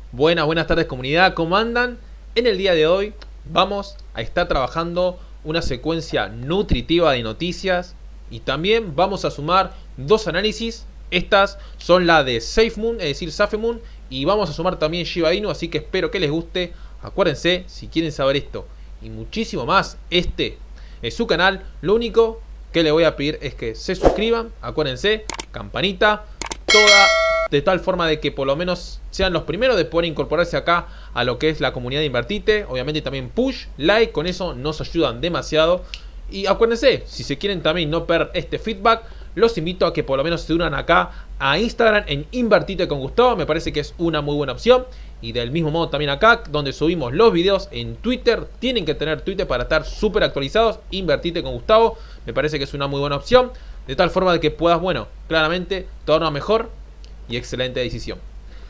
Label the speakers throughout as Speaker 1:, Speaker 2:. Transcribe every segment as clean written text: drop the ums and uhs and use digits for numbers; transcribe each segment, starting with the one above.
Speaker 1: Buenas tardes comunidad, ¿cómo andan? En el día de hoy vamos a estar trabajando una secuencia nutritiva de noticias y también vamos a sumar dos análisis. Estas son la de SafeMoon, es decir, SafeMoon, y vamos a sumar también Shiba Inu, así que espero que les guste. Acuérdense, si quieren saber esto y muchísimo más, este es su canal. Lo único que les voy a pedir es que se suscriban, acuérdense, campanita, toda, de tal forma de que por lo menos sean los primeros de poder incorporarse acá a lo que es la comunidad de Invertite. Obviamente también push, like, con eso nos ayudan demasiado. Y acuérdense, si se quieren también no perder este feedback, los invito a que por lo menos se unan acá a Instagram en Invertite con Gustavo. Me parece que es una muy buena opción. Y del mismo modo también acá, donde subimos los videos en Twitter. Tienen que tener Twitter para estar súper actualizados. Invertite con Gustavo. Me parece que es una muy buena opción. De tal forma de que puedas, bueno, claramente, tomar una mejor y excelente decisión.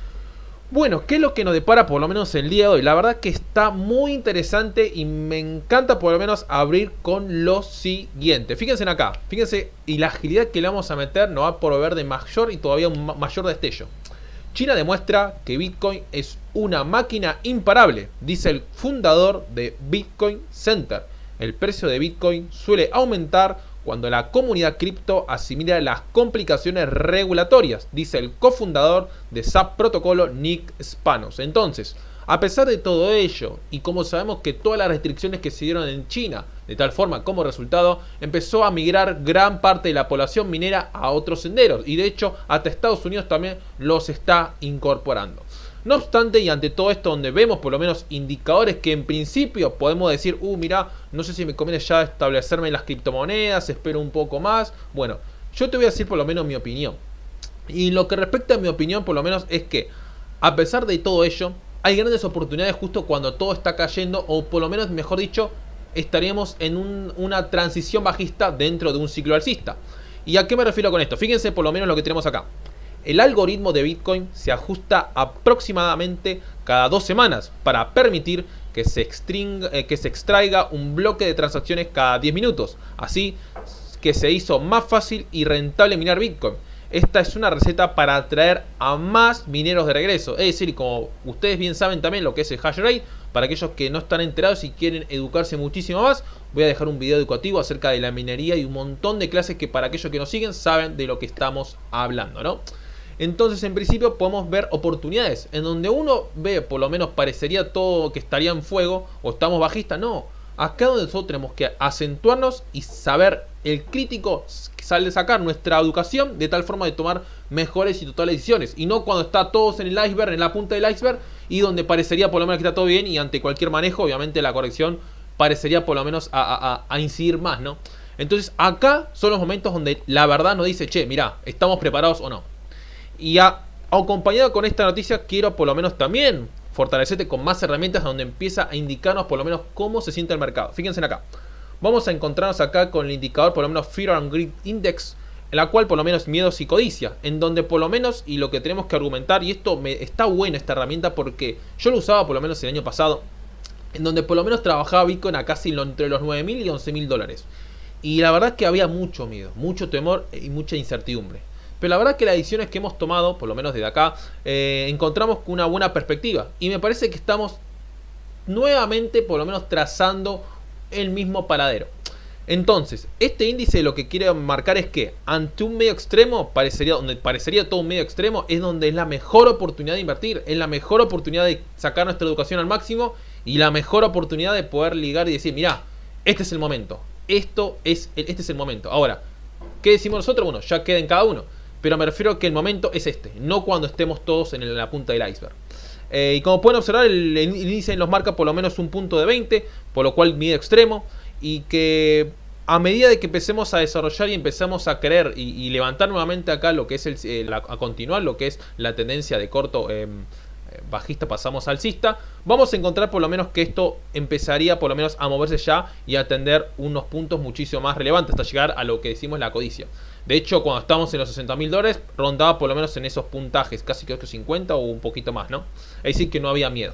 Speaker 1: Bueno, ¿qué es lo que nos depara por lo menos el día de hoy? La verdad que está muy interesante y me encanta por lo menos abrir con lo siguiente. Fíjense en acá, fíjense, y la agilidad que le vamos a meter nos va a proveer de mayor y todavía un mayor destello. China demuestra que Bitcoin es una máquina imparable, dice el fundador de Bitcoin Center. El precio de Bitcoin suele aumentar cuando la comunidad cripto asimila las complicaciones regulatorias, dice el cofundador de SAP Protocolo, Nick Spanos. Entonces, a pesar de todo ello, y como sabemos que todas las restricciones que se dieron en China, de tal forma como resultado, empezó a migrar gran parte de la población minera a otros senderos, y de hecho hasta Estados Unidos también los está incorporando. No obstante, y ante todo esto, donde vemos por lo menos indicadores que en principio podemos decir, mira, no sé si me conviene ya establecerme en las criptomonedas, espero un poco más. Bueno, yo te voy a decir por lo menos mi opinión. Y lo que respecta a mi opinión, por lo menos, es que a pesar de todo ello, hay grandes oportunidades justo cuando todo está cayendo, o por lo menos, mejor dicho, estaríamos en una transición bajista dentro de un ciclo alcista. ¿Y a qué me refiero con esto? Fíjense por lo menos lo que tenemos acá. El algoritmo de Bitcoin se ajusta aproximadamente cada 2 semanas para permitir que se extraiga un bloque de transacciones cada 10 minutos. Así que se hizo más fácil y rentable minar Bitcoin. Esta es una receta para atraer a más mineros de regreso. Es decir, como ustedes bien saben también lo que es el hash rate, para aquellos que no están enterados y quieren educarse muchísimo más, voy a dejar un video educativo acerca de la minería y un montón de clases que para aquellos que nos siguen saben de lo que estamos hablando, ¿no? Entonces en principio podemos ver oportunidades en donde uno ve, por lo menos parecería todo que estaría en fuego o estamos bajistas. No, acá donde nosotros tenemos que acentuarnos y saber el crítico sale sacar nuestra educación de tal forma de tomar mejores y totales decisiones, y no cuando está todos en el iceberg, en la punta del iceberg, y donde parecería por lo menos que está todo bien, y ante cualquier manejo obviamente la corrección parecería por lo menos a incidir más, ¿no? Entonces acá son los momentos donde la verdad nos dice, che, mirá, ¿estamos preparados o no? Y acompañado con esta noticia, quiero por lo menos también fortalecerte con más herramientas donde empieza a indicarnos por lo menos cómo se siente el mercado. Fíjense acá. Vamos a encontrarnos acá con el indicador por lo menos Fear and Greed Index, en la cual por lo menos miedos y codicia, en donde por lo menos, y lo que tenemos que argumentar, y esto está buena esta herramienta porque yo lo usaba por lo menos el año pasado, en donde por lo menos trabajaba Bitcoin a casi entre los 9.000 y 11.000 dólares. Y la verdad es que había mucho miedo, mucho temor y mucha incertidumbre. Pero la verdad que las decisiones que hemos tomado, por lo menos desde acá, encontramos una buena perspectiva. Y me parece que estamos nuevamente, por lo menos, trazando el mismo paradero. Entonces, este índice lo que quiere marcar es que ante un medio extremo, donde parecería todo un medio extremo, es donde es la mejor oportunidad de invertir. Es la mejor oportunidad de sacar nuestra educación al máximo y la mejor oportunidad de poder ligar y decir, mirá, este es el momento. Este es el momento. Ahora, ¿qué decimos nosotros? Bueno, ya queda en cada uno. Pero me refiero a que el momento es este, no cuando estemos todos en la punta del iceberg. Y como pueden observar, el índice nos marca por lo menos un punto de 20, por lo cual miedo extremo. Y que a medida de que empecemos a desarrollar y empezamos a querer y levantar nuevamente acá lo que es a continuar lo que es la tendencia de corto bajista pasamos alcista, vamos a encontrar por lo menos que esto empezaría por lo menos a moverse ya y a atender unos puntos muchísimo más relevantes hasta llegar a lo que decimos la codicia. De hecho, cuando estamos en los 60.000 dólares, rondaba por lo menos en esos puntajes, casi creo que 50 o un poquito más, ¿no? Es decir, que no había miedo.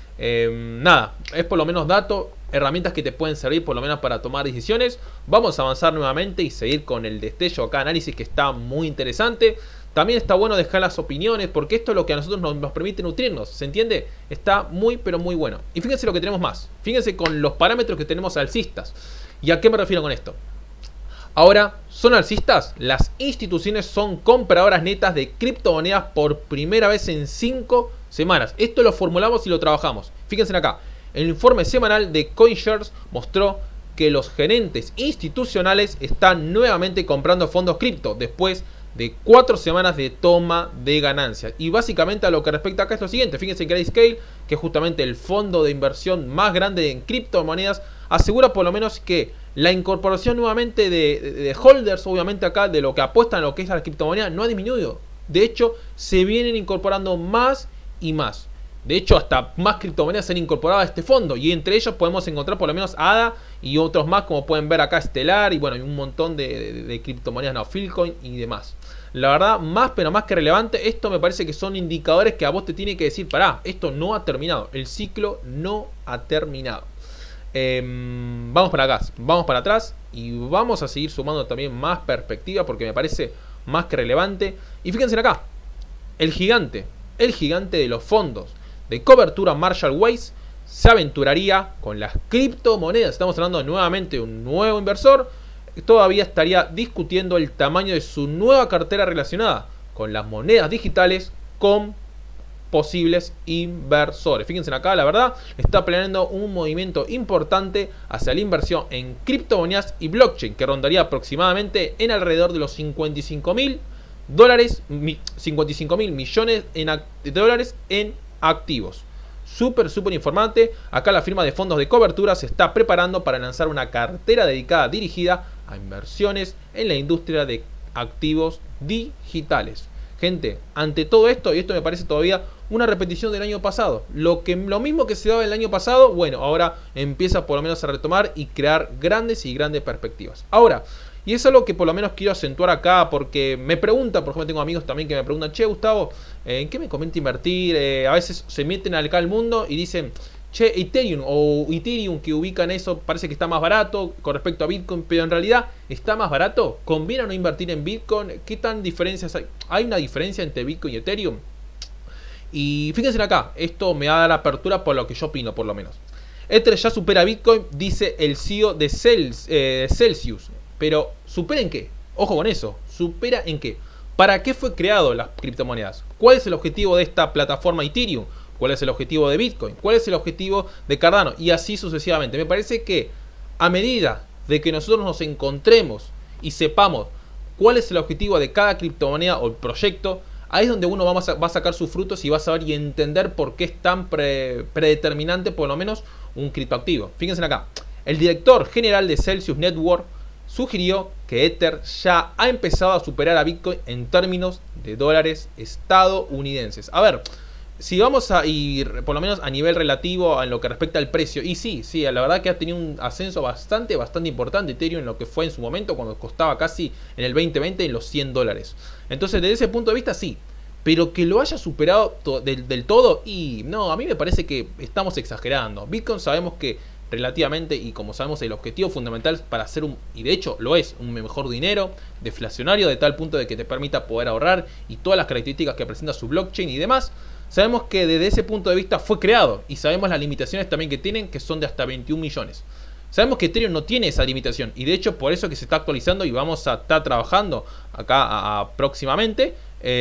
Speaker 1: Nada, es por lo menos dato, herramientas que te pueden servir por lo menos para tomar decisiones. Vamos a avanzar nuevamente y seguir con el destello acá, análisis que está muy interesante, También está bueno dejar las opiniones, porque esto es lo que a nosotros nos permite nutrirnos, ¿se entiende? Está muy, pero muy bueno. Y fíjense lo que tenemos más. Fíjense con los parámetros que tenemos alcistas. ¿Y a qué me refiero con esto? Ahora, ¿son alcistas? Las instituciones son compradoras netas de criptomonedas por primera vez en 5 semanas. Esto lo formulamos y lo trabajamos. Fíjense acá. El informe semanal de CoinShares mostró que los gerentes institucionales están nuevamente comprando fondos cripto después de 4 semanas de toma de ganancias. Y básicamente a lo que respecta acá es lo siguiente. Fíjense que Grayscale, que es justamente el fondo de inversión más grande en criptomonedas, asegura por lo menos que la incorporación nuevamente de holders, obviamente acá, de lo que apuestan a lo que es la criptomoneda, no ha disminuido. De hecho, se vienen incorporando más y más. De hecho, hasta más criptomonedas se han incorporado a este fondo. Y entre ellos podemos encontrar por lo menos ADA y otros más, como pueden ver acá, Stellar. Y bueno, hay un montón de criptomonedas, no, Filecoin y demás. La verdad, más pero más que relevante, esto me parece que son indicadores que a vos te tiene que decir, pará, esto no ha terminado. El ciclo no ha terminado. Vamos para acá, vamos para atrás y vamos a seguir sumando también más perspectiva porque me parece más que relevante. Y fíjense acá, el gigante de los fondos de cobertura Marshall Wace se aventuraría con las criptomonedas. Estamos hablando nuevamente de un nuevo inversor. Todavía estaría discutiendo el tamaño de su nueva cartera relacionada con las monedas digitales con posibles inversores. Fíjense acá, la verdad, está planeando un movimiento importante hacia la inversión en criptomonedas y blockchain, que rondaría aproximadamente en alrededor de los 55 mil millones de dólares en activos. Súper informante. Acá la firma de fondos de cobertura se está preparando para lanzar una cartera dedicada dirigida a inversiones en la industria de activos digitales. Gente, ante todo esto, y esto me parece todavía una repetición del año pasado, lo mismo que se daba el año pasado, bueno, ahora empieza por lo menos a retomar y crear grandes perspectivas. Ahora, y es algo que por lo menos quiero acentuar acá, porque me preguntan, por ejemplo, tengo amigos también que me preguntan, che, Gustavo, ¿en qué me conviene invertir? A veces se meten acá al mundo y dicen, che, Ethereum que ubican eso, parece que está más barato con respecto a Bitcoin, pero en realidad está más barato. ¿Conviene o no invertir en Bitcoin? ¿Qué tan diferencias hay? ¿Hay una diferencia entre Bitcoin y Ethereum? Y fíjense acá, esto me va a dar apertura por lo que yo opino, por lo menos. Ether ya supera a Bitcoin, dice el CEO de Celsius. Pero, ¿supera en qué? Ojo con eso, ¿supera en qué? ¿Para qué fue creado las criptomonedas? ¿Cuál es el objetivo de esta plataforma Ethereum? ¿Cuál es el objetivo de Bitcoin? ¿Cuál es el objetivo de Cardano? Y así sucesivamente. Me parece que a medida de que nosotros nos encontremos y sepamos cuál es el objetivo de cada criptomoneda o el proyecto, ahí es donde uno va a sacar sus frutos y va a saber y entender por qué es tan predeterminante por lo menos un criptoactivo. Fíjense acá, el director general de Celsius Network sugirió que Ether ya ha empezado a superar a Bitcoin en términos de dólares estadounidenses. A ver, si vamos a ir por lo menos a nivel relativo en lo que respecta al precio, y sí, la verdad que ha tenido un ascenso bastante importante Ethereum en lo que fue en su momento cuando costaba casi en el 2020 en los 100 dólares. Entonces desde ese punto de vista sí, pero que lo haya superado del todo, y no, a mí me parece que estamos exagerando. Bitcoin sabemos que relativamente, y como sabemos, el objetivo fundamental para hacer y de hecho lo es, un mejor dinero, deflacionario, de tal punto de que te permita poder ahorrar y todas las características que presenta su blockchain y demás. Sabemos que desde ese punto de vista fue creado y sabemos las limitaciones también que tienen, que son de hasta 21 millones. Sabemos que Ethereum no tiene esa limitación y de hecho por eso que se está actualizando y vamos a estar trabajando acá próximamente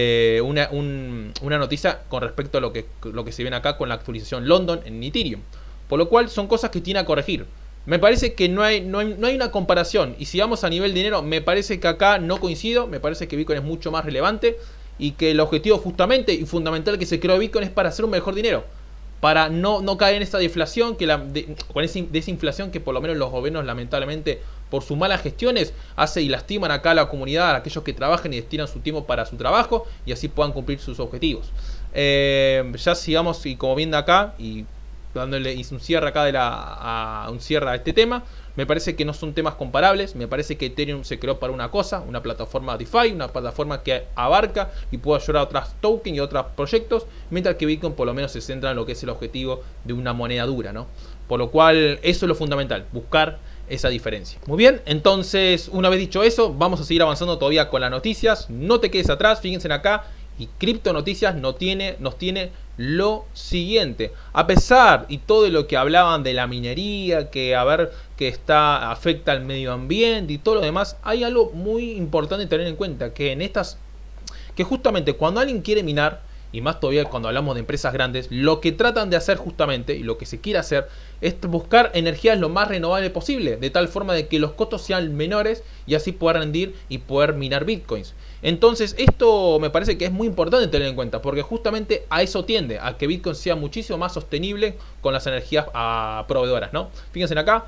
Speaker 1: una noticia con respecto a lo que se viene acá con la actualización London en Ethereum. Por lo cual son cosas que tiene a corregir. Me parece que no hay una comparación. Y si vamos a nivel dinero, me parece que acá no coincido. Me parece que Bitcoin es mucho más relevante. Y que el objetivo justamente y fundamental que se creó Bitcoin es para hacer un mejor dinero. Para no caer en esta deflación, con esa inflación que por lo menos los gobiernos lamentablemente por sus malas gestiones hace y lastiman acá a la comunidad, a aquellos que trabajan y destinan su tiempo para su trabajo y así puedan cumplir sus objetivos. Ya sigamos y como viendo acá y dándole un cierre acá a este tema, me parece que no son temas comparables. Me parece que Ethereum se creó para una cosa, una plataforma DeFi, una plataforma que abarca y puede ayudar a otros tokens y a otros proyectos, mientras que Bitcoin por lo menos se centra en lo que es el objetivo de una moneda dura, ¿no? Por lo cual eso es lo fundamental, buscar esa diferencia. Muy bien, entonces una vez dicho eso, vamos a seguir avanzando todavía con las noticias. No te quedes atrás, fíjense acá. Y Cripto Noticias nos tiene lo siguiente. A pesar y todo lo que hablaban de la minería, que a ver, que afecta al medio ambiente y todo lo demás, hay algo muy importante tener en cuenta, que que justamente cuando alguien quiere minar, y más todavía cuando hablamos de empresas grandes, lo que tratan de hacer justamente, y lo que se quiere hacer, es buscar energías lo más renovable posible, de tal forma de que los costos sean menores y así poder rendir y poder minar bitcoins. Entonces esto me parece que es muy importante tener en cuenta, porque justamente a eso tiende, a que Bitcoin sea muchísimo más sostenible con las energías proveedoras, ¿no? Fíjense acá,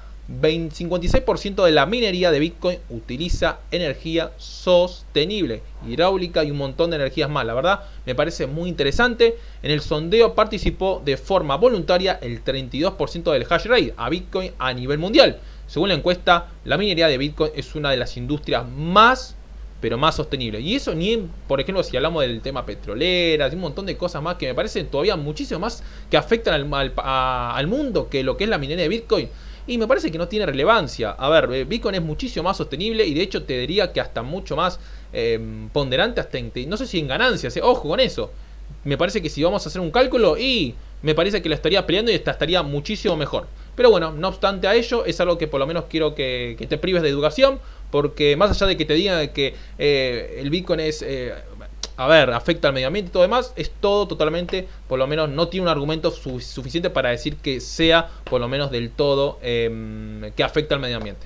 Speaker 1: 56% de la minería de Bitcoin utiliza energía sostenible, hidráulica y un montón de energías más. La verdad me parece muy interesante. En el sondeo participó de forma voluntaria el 32% del hash rate a Bitcoin a nivel mundial. Según la encuesta, la minería de Bitcoin es una de las industrias más sostenible. Y eso ni por ejemplo, si hablamos del tema petroleras y un montón de cosas más que me parecen todavía muchísimo más que afectan al mundo que lo que es la minería de Bitcoin. Y me parece que no tiene relevancia. A ver, Bitcoin es muchísimo más sostenible y de hecho te diría que hasta mucho más ponderante, hasta no sé si en ganancias, ojo con eso. Me parece que si vamos a hacer un cálculo, y me parece que la estaría peleando y estaría muchísimo mejor. Pero bueno, no obstante a ello, es algo que por lo menos quiero que te prives de educación, porque más allá de que te digan que el Bitcoin es... afecta al medio ambiente y todo demás, es todo totalmente, por lo menos no tiene un argumento suficiente para decir que sea, por lo menos del todo, que afecta al medio ambiente.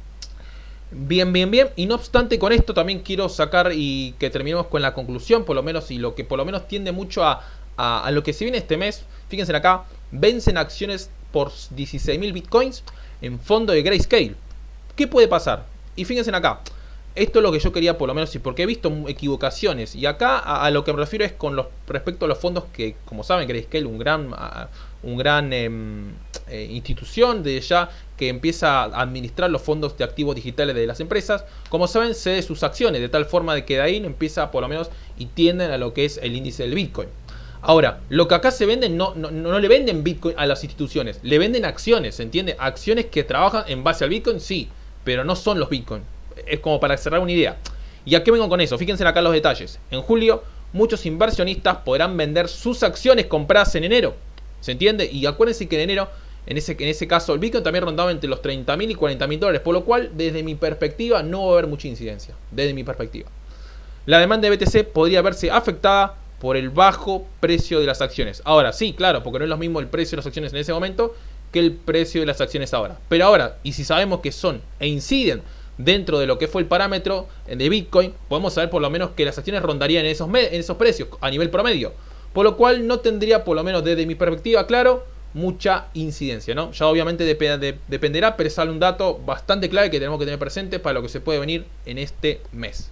Speaker 1: Bien. Y no obstante con esto también quiero sacar y que terminemos con la conclusión, por lo menos, y lo que por lo menos tiende mucho a lo que se viene este mes. Fíjense acá, vencen acciones por 16.000 bitcoins en fondo de Grayscale. ¿Qué puede pasar? Y fíjense acá. Esto es lo que yo quería por lo menos, porque he visto equivocaciones. Y acá a lo que me refiero es con respecto a los fondos que, como saben, Grayscale, un gran institución de ya que empieza a administrar los fondos de activos digitales de las empresas. Como saben, cede sus acciones de tal forma de que de ahí empieza por lo menos y tienden a lo que es el índice del Bitcoin. Ahora, lo que acá se venden no le venden Bitcoin a las instituciones, le venden acciones, ¿se entiende? Acciones que trabajan en base al Bitcoin, sí, pero no son los Bitcoin. Es como para cerrar una idea. ¿Y a qué vengo con eso? Fíjense acá los detalles. En julio, muchos inversionistas podrán vender sus acciones compradas en enero. ¿Se entiende? Y acuérdense que en enero, en ese caso, el Bitcoin también rondaba entre los 30.000 y 40.000 dólares. Por lo cual, desde mi perspectiva, no va a haber mucha incidencia. Desde mi perspectiva. La demanda de BTC podría verse afectada por el bajo precio de las acciones. Ahora, sí, claro, porque no es lo mismo el precio de las acciones en ese momento que el precio de las acciones ahora. Pero ahora, y si sabemos que son e inciden dentro de lo que fue el parámetro de Bitcoin, podemos saber por lo menos que las acciones rondarían en esos precios a nivel promedio. Por lo cual no tendría, por lo menos desde mi perspectiva, claro, mucha incidencia, ¿no? Ya obviamente dependerá, pero sale un dato bastante clave que tenemos que tener presente para lo que se puede venir en este mes.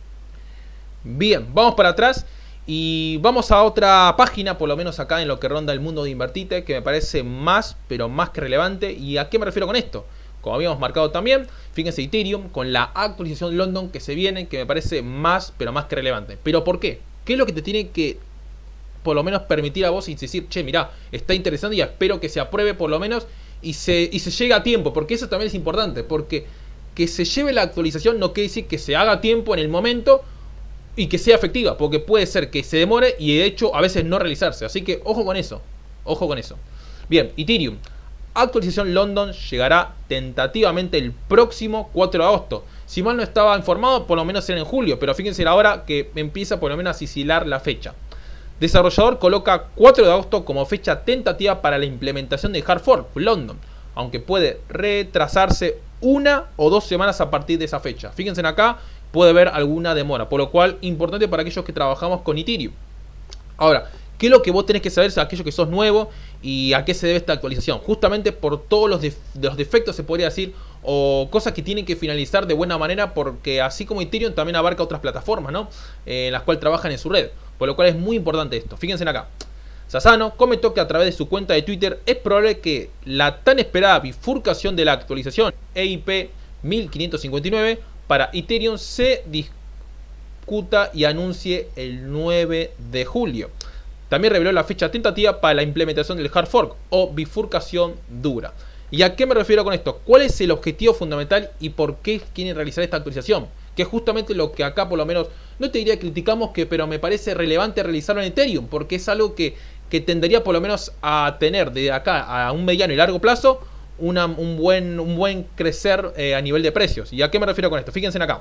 Speaker 1: Bien, vamos para atrás y vamos a otra página, por lo menos acá en lo que ronda el mundo de Invertite, que me parece más, pero más que relevante. ¿Y a qué me refiero con esto? Como habíamos marcado también, fíjense Ethereum con la actualización London que se viene, que me parece más, pero más que relevante. ¿Pero por qué? ¿Qué es lo que te tiene que, por lo menos, permitir a vos y decir, che, mirá, está interesante y espero que se apruebe por lo menos y se llegue a tiempo? Porque eso también es importante, porque que se lleve la actualización no quiere decir que se haga a tiempo en el momento y que sea efectiva, porque puede ser que se demore y de hecho a veces no realizarse. Así que ojo con eso, ojo con eso. Bien, Ethereum. Actualización London llegará tentativamente el próximo 4 de agosto. Si mal no estaba informado, por lo menos era en julio, pero fíjense ahora que empieza por lo menos a sisilar la fecha. Desarrollador coloca 4 de agosto como fecha tentativa para la implementación de Hard Fork London, aunque puede retrasarse 1 o 2 semanas a partir de esa fecha. Fíjense acá, puede haber alguna demora, por lo cual importante para aquellos que trabajamos con Ethereum. Ahora, ¿qué es lo que vos tenés que saber, aquellos que sos nuevo, y a qué se debe esta actualización? Justamente por todos los defectos, se podría decir, o cosas que tienen que finalizar de buena manera, porque así como Ethereum también abarca otras plataformas, ¿no? En las cuales trabajan en su red, por lo cual es muy importante esto. Fíjense acá. Sassano comentó que a través de su cuenta de Twitter es probable que la tan esperada bifurcación de la actualización EIP 1559 para Ethereum se discuta y anuncie el 9 de julio. También reveló la fecha tentativa para la implementación del Hard Fork o bifurcación dura. ¿Y a qué me refiero con esto? ¿Cuál es el objetivo fundamental y por qué quieren realizar esta actualización? Que es justamente lo que acá por lo menos, no te diría criticamos, pero me parece relevante realizarlo en Ethereum, porque es algo que tendería por lo menos a tener de acá a un mediano y largo plazo un buen crecer a nivel de precios. ¿Y a qué me refiero con esto? Fíjense acá.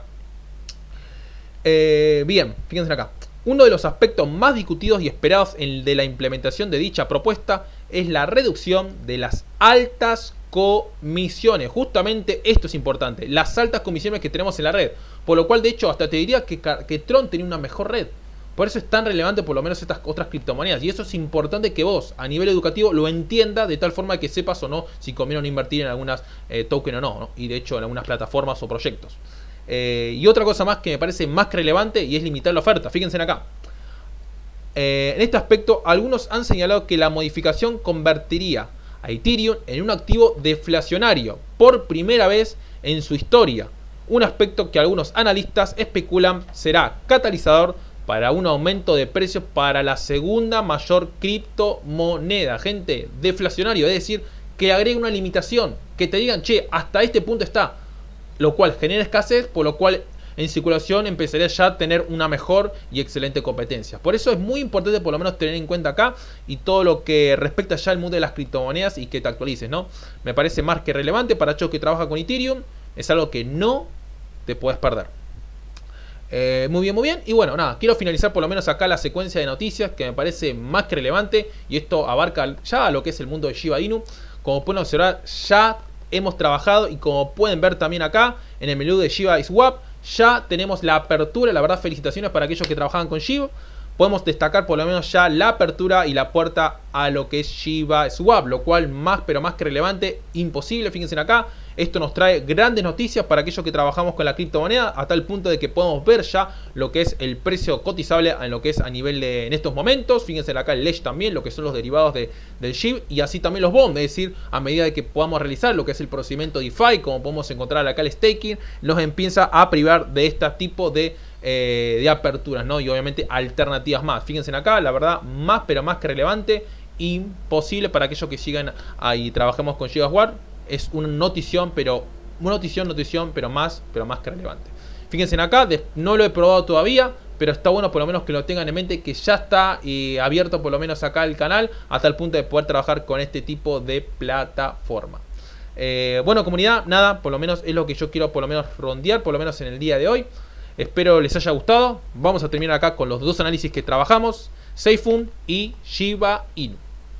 Speaker 1: Bien, fíjense acá. Uno de los aspectos más discutidos y esperados de la implementación de dicha propuesta es la reducción de las altas comisiones. Justamente esto es importante, las altas comisiones que tenemos en la red. Por lo cual, de hecho, hasta te diría que Tron tenía una mejor red. Por eso es tan relevante por lo menos estas otras criptomonedas. Y eso es importante que vos, a nivel educativo, lo entiendas de tal forma que sepas o no si conviene invertir en algunas tokens o no. Y de hecho en algunas plataformas o proyectos. Y otra cosa más que me parece más que relevante y es limitar la oferta. Fíjense acá. En este aspecto, algunos han señalado que la modificación convertiría a Ethereum en un activo deflacionario por primera vez en su historia. Un aspecto que algunos analistas especulan será catalizador para un aumento de precios para la segunda mayor criptomoneda. Gente, deflacionario, es decir, que agregue una limitación, que te digan, che, hasta este punto está, lo cual genera escasez, por lo cual en circulación empezaría ya a tener una mejor y excelente competencia. Por eso es muy importante por lo menos tener en cuenta acá y todo lo que respecta ya al mundo de las criptomonedas y que te actualices, ¿no? Me parece más que relevante para aquellos que trabajan con Ethereum, es algo que no te puedes perder. Muy bien, muy bien. Y bueno, nada, quiero finalizar por lo menos acá la secuencia de noticias que me parece más que relevante. Y esto abarca ya lo que es el mundo de Shiba Inu. Como pueden observar, ya hemos trabajado y como pueden ver también acá en el menú de Shiba Swap, ya tenemos la apertura. La verdad, felicitaciones para aquellos que trabajaban con Shiba. Podemos destacar por lo menos ya la apertura y la puerta a lo que es Shiba Swap, lo cual más pero más que relevante, imposible. Fíjense acá, esto nos trae grandes noticias para aquellos que trabajamos con la criptomoneda, a tal punto de que podemos ver ya lo que es el precio cotizable en lo que es a nivel de en estos momentos. Fíjense acá el Ledge también, lo que son los derivados del SHIB y así también los bonds, es decir, a medida de que podamos realizar lo que es el procedimiento DeFi, como podemos encontrar acá el staking, nos empieza a privar de este tipo de aperturas, ¿no? Y obviamente alternativas más. Fíjense acá, la verdad, más pero más que relevante, imposible para aquellos que sigan ahí trabajemos con ShibaSwap. Es una notición, pero más que relevante. Fíjense acá, no lo he probado todavía, pero está bueno por lo menos que lo tengan en mente, que ya está abierto por lo menos acá el canal, a tal punto de poder trabajar con este tipo de plataforma. Bueno, comunidad, nada, por lo menos es lo que yo quiero por lo menos rondear, por lo menos en el día de hoy. Espero les haya gustado. Vamos a terminar acá con los dos análisis que trabajamos, SafeMoon y Shiba Inu.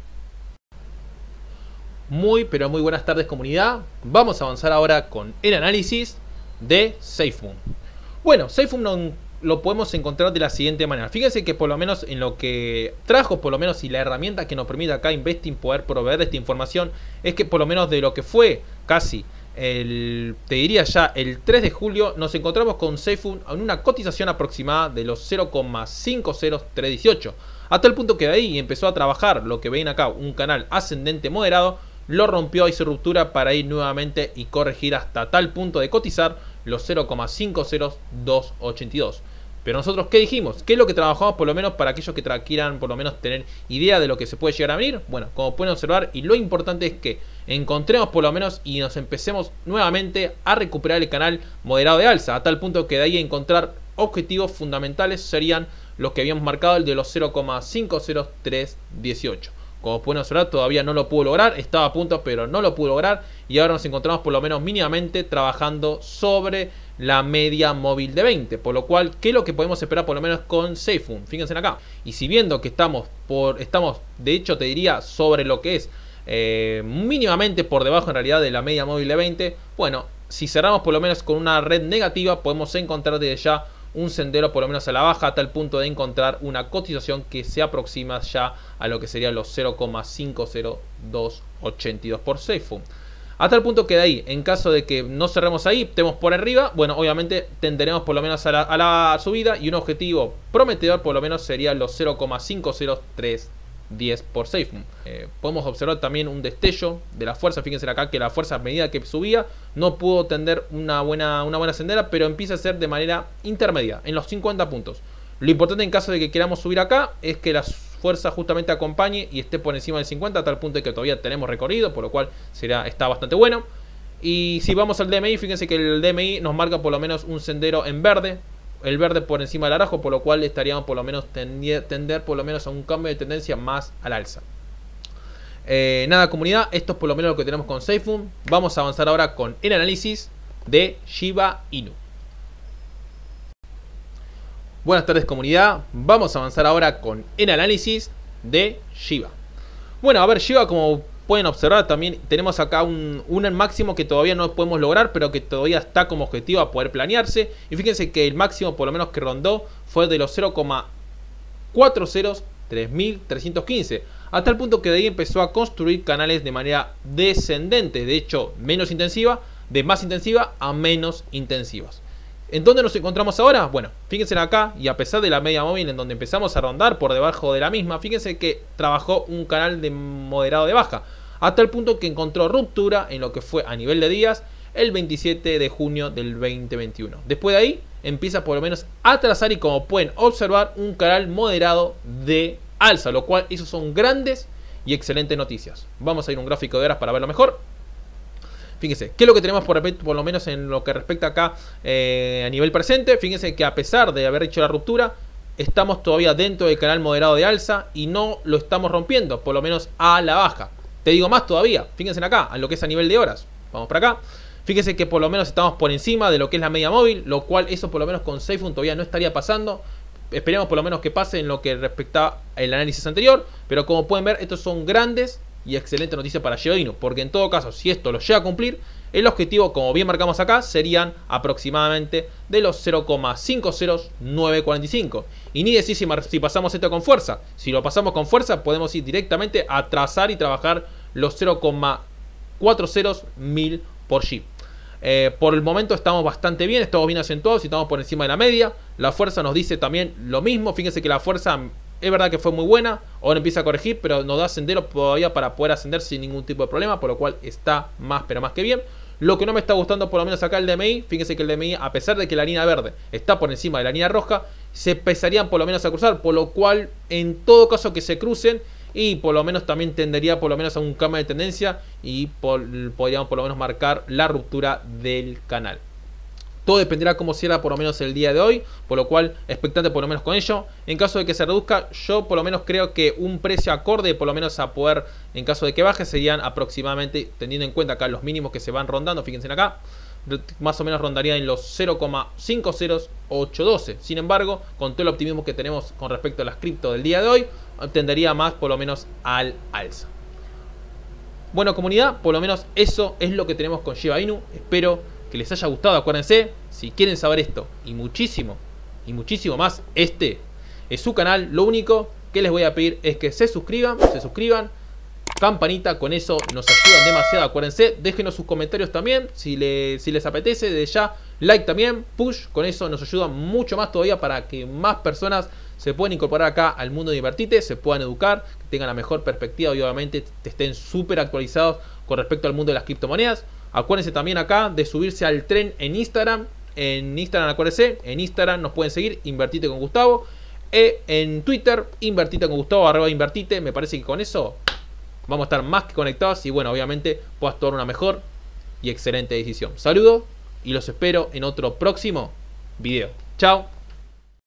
Speaker 1: Muy pero muy buenas tardes, comunidad. Vamos a avanzar ahora con el análisis de SafeMoon. Bueno, SafeMoon lo podemos encontrar de la siguiente manera. Fíjense que por lo menos en lo que trajo, por lo menos, y la herramienta que nos permite acá Investing poder proveer de esta información, es que por lo menos de lo que fue casi te diría ya el 3 de julio, nos encontramos con SafeMoon en una cotización aproximada de los 0,50318. Hasta el punto que de ahí empezó a trabajar lo que ven acá, un canal ascendente moderado, lo rompió, hizo ruptura para ir nuevamente y corregir hasta tal punto de cotizar los 0,50282. Pero nosotros, ¿qué dijimos? ¿Qué es lo que trabajamos por lo menos para aquellos que quieran por lo menos tener idea de lo que se puede llegar a venir? Bueno, como pueden observar, y lo importante es que encontremos por lo menos y nos empecemos nuevamente a recuperar el canal moderado de alza, a tal punto que de ahí encontrar objetivos fundamentales serían los que habíamos marcado, el de los 0,50318. Como pueden observar, todavía no lo pudo lograr, estaba a punto pero no lo pudo lograr, y ahora nos encontramos por lo menos mínimamente trabajando sobre la media móvil de 20, por lo cual, ¿qué es lo que podemos esperar por lo menos con SafeMoon? Fíjense acá, y si viendo que estamos de hecho te diría sobre lo que es mínimamente por debajo en realidad de la media móvil de 20, bueno, si cerramos por lo menos con una red negativa, podemos encontrar desde ya un sendero por lo menos a la baja, a tal punto de encontrar una cotización que se aproxima ya a lo que serían los 0,50282 por SafeMoon. A tal punto que de ahí, en caso de que no cerremos ahí, estemos por arriba, bueno, obviamente tenderemos por lo menos a la subida, y un objetivo prometedor por lo menos sería los 0,50310 por SafeMoon. Podemos observar también un destello de la fuerza. Fíjense acá que la fuerza, a medida que subía, no pudo tender una buena sendera, pero empieza a ser de manera intermedia, en los 50 puntos. Lo importante en caso de que queramos subir acá es que la fuerza justamente acompañe y esté por encima del 50, a tal punto de que todavía tenemos recorrido, por lo cual está bastante bueno. Y si vamos al DMI, fíjense que el DMI nos marca por lo menos un sendero en verde, el verde por encima del naranjo, por lo cual estaríamos por lo menos tender por lo menos a un cambio de tendencia más al alza. Nada, comunidad, esto es por lo menos lo que tenemos con SafeMoon. Vamos a avanzar ahora con el análisis de Shiba Inu. Buenas tardes, comunidad. Vamos a avanzar ahora con el análisis de Shiba. Bueno, a ver, Shiba, como pueden observar, también tenemos acá un máximo que todavía no podemos lograr, pero que todavía está como objetivo a poder planearse. Y fíjense que el máximo por lo menos que rondó fue de los 0,403315, hasta el punto que de ahí empezó a construir canales de manera descendente, de hecho menos intensiva, de más intensiva a menos intensivas. ¿En dónde nos encontramos ahora? Bueno, fíjense acá, y a pesar de la media móvil en donde empezamos a rondar por debajo de la misma, fíjense que trabajó un canal de moderado de baja, hasta el punto que encontró ruptura en lo que fue a nivel de días el 27 de junio del 2021. Después de ahí empieza por lo menos a trazar, y como pueden observar, un canal moderado de alza, lo cual esos son grandes y excelentes noticias. Vamos a ir a un gráfico de horas para verlo mejor. Fíjense, ¿qué es lo que tenemos por lo menos en lo que respecta acá a nivel presente? Fíjense que a pesar de haber hecho la ruptura, estamos todavía dentro del canal moderado de alza y no lo estamos rompiendo, por lo menos a la baja. Te digo más todavía, fíjense acá, a lo que es a nivel de horas. Vamos para acá. Fíjense que por lo menos estamos por encima de lo que es la media móvil, lo cual eso por lo menos con SafeMoon todavía no estaría pasando. Esperemos por lo menos que pase en lo que respecta al análisis anterior, pero como pueden ver, estos son grandes y excelente noticia para Shiba Inu, porque en todo caso, si esto lo llega a cumplir, el objetivo, como bien marcamos acá, serían aproximadamente de los 0,50945. Y ni decir si pasamos esto con fuerza. Si lo pasamos con fuerza, podemos ir directamente a trazar y trabajar los 0,40000 por SHIB. Por el momento estamos bastante bien, estamos bien acentuados y estamos por encima de la media. La fuerza nos dice también lo mismo. Fíjense que la fuerza es verdad que fue muy buena, ahora empieza a corregir, pero nos da sendero todavía para poder ascender sin ningún tipo de problema, por lo cual está más pero más que bien. Lo que no me está gustando por lo menos acá el DMI, fíjense que el DMI, a pesar de que la línea verde está por encima de la línea roja, se empezarían por lo menos a cruzar, por lo cual en todo caso que se crucen, y por lo menos también tendería por lo menos a un cambio de tendencia y podríamos por lo menos marcar la ruptura del canal. Todo dependerá cómo cierra por lo menos el día de hoy, por lo cual expectante por lo menos con ello. En caso de que se reduzca, yo por lo menos creo que un precio acorde por lo menos a poder, en caso de que baje, serían aproximadamente, teniendo en cuenta acá los mínimos que se van rondando, fíjense acá, más o menos rondaría en los 0,50812. Sin embargo, con todo el optimismo que tenemos con respecto a las cripto del día de hoy, tendería más por lo menos al alza. Bueno, comunidad, por lo menos eso es lo que tenemos con Shiba Inu. Espero que les haya gustado. Acuérdense, si quieren saber esto y muchísimo más, este es su canal. Lo único que les voy a pedir es que se suscriban, campanita, con eso nos ayudan demasiado. Acuérdense, déjenos sus comentarios también si les apetece, de ya like también, push, con eso nos ayuda mucho más todavía para que más personas se puedan incorporar acá al mundo de Invertite, se puedan educar, que tengan la mejor perspectiva y obviamente estén súper actualizados con respecto al mundo de las criptomonedas. Acuérdense también acá de subirse al tren en Instagram. En Instagram, acuérdense, en Instagram nos pueden seguir, Invertite con Gustavo. En Twitter, Invertite con Gustavo, @Invertite. Me parece que con eso vamos a estar más que conectados y bueno, obviamente puedas tomar una mejor y excelente decisión. Saludos y los espero en otro próximo video. Chao.